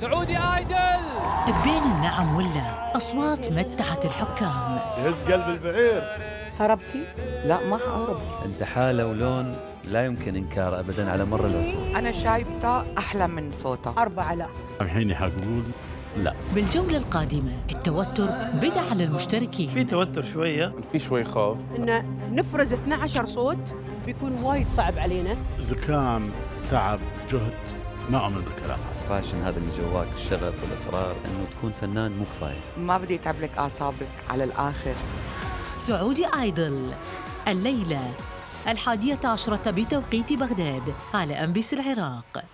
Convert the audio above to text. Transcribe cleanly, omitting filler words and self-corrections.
سعودي ايدل. بين النعم واللا أصوات متعت الحكام. يهز قلب البعير. هربتي؟ لا ما هرب. انت حالة ولون لا يمكن إنكار أبداً على مر العصور. أنا شايفته أحلى من صوته. 4 لا. الحين حقول لا. بالجولة القادمة التوتر بدأ على المشتركين. في توتر شوية، في شوي خوف. إن نفرز 12 صوت بيكون وايد صعب علينا. زكام، تعب، جهد، ما أؤمن بالكلام. فاشن هذا اللي جواك، الشغف والإصرار إنه تكون فنان مو كفاية. ما بدي أتعب لك أعصابك على الآخر. سعودي آيدل الليلة 11:00 بتوقيت بغداد على أنبيس العراق.